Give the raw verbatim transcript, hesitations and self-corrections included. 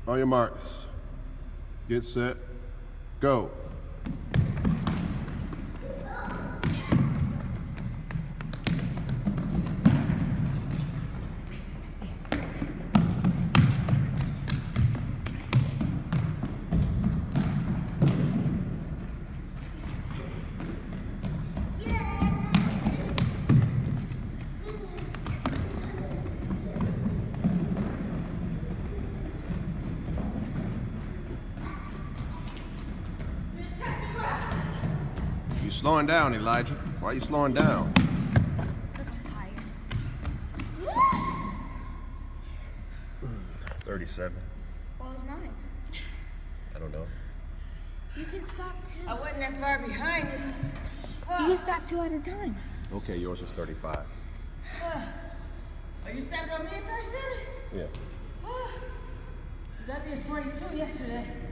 On your marks. Get set. Go. You're slowing down, Elijah. Why are you slowing down? Because I'm tired. thirty-seven. What was mine? I don't know. You can stop two. I wasn't that far behind you. You can stop two at a time. Okay, yours is thirty-five. Are you stepping on me at thirty-seven? Yeah. Because I did forty-two yesterday.